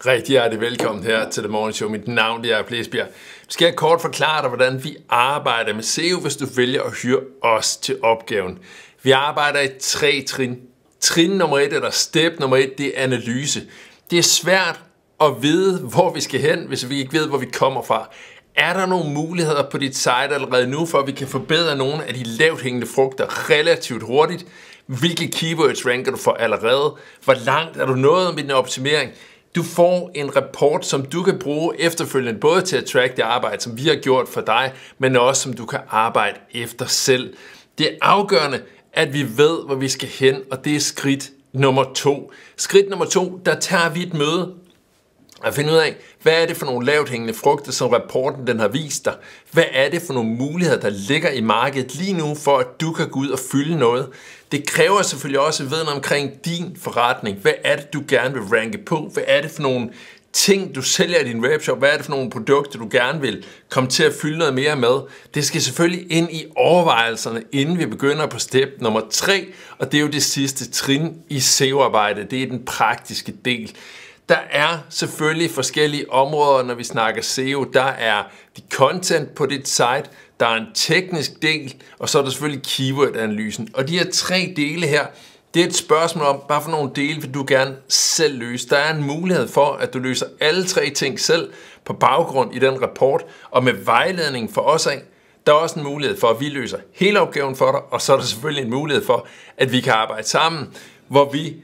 Rigtig hjertelig velkommen her til The Morning Show. Mit navn er Plesbjerg. Nu skal jeg kort forklare dig, hvordan vi arbejder med SEO, hvis du vælger at hyre os til opgaven. Vi arbejder i 3 trin. Trin nummer 1, eller step nummer 1, det er analyse. Det er svært at vide, hvor vi skal hen, hvis vi ikke ved, hvor vi kommer fra. Er der nogle muligheder på dit site allerede nu, for at vi kan forbedre nogle af de lavt hængende frugter relativt hurtigt? Hvilke keywords ranker du for allerede? Hvor langt er du nået med din optimering? Du får en rapport, som du kan bruge efterfølgende, både til at track det arbejde, som vi har gjort for dig, men også som du kan arbejde efter selv. Det er afgørende, at vi ved, hvor vi skal hen, og det er skridt nummer 2. Skridt nummer 2, der tager vi et møde og finder ud af, hvad er det for nogle lavt hængende frugter, som rapporten den har vist dig? Hvad er det for nogle muligheder, der ligger i markedet lige nu, for at du kan gå ud og fylde noget? Det kræver selvfølgelig også viden omkring din forretning. Hvad er det, du gerne vil ranke på? Hvad er det for nogle ting, du sælger i din webshop? Hvad er det for nogle produkter, du gerne vil komme til at fylde noget mere med? Det skal selvfølgelig ind i overvejelserne, inden vi begynder på step nummer 3, og det er jo det sidste trin i SEO-arbejdet. Det er den praktiske del. Der er selvfølgelig forskellige områder, når vi snakker SEO. Der er de content på dit site, der er en teknisk del, og så er der selvfølgelig keyword-analysen. Og de her 3 dele her, det er et spørgsmål om, bare for nogle dele vil du gerne selv løse. Der er en mulighed for, at du løser alle 3 ting selv på baggrund i den rapport, og med vejledning for os af. Der er også en mulighed for, at vi løser hele opgaven for dig, og så er der selvfølgelig en mulighed for, at vi kan arbejde sammen, hvor vi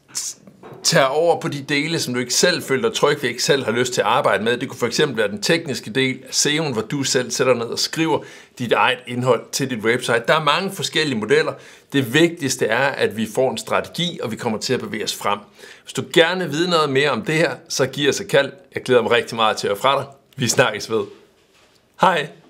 tager over på de dele, som du ikke selv føler dig tryg ved, ikke selv har lyst til at arbejde med. Det kunne fx være den tekniske del af SEO'en, hvor du selv sætter ned og skriver dit eget indhold til dit website. Der er mange forskellige modeller. Det vigtigste er, at vi får en strategi, og vi kommer til at bevæge os frem. Hvis du gerne vil vide noget mere om det her, så giv os et kald. Jeg glæder mig rigtig meget til at høre fra dig. Vi snakkes ved. Hej!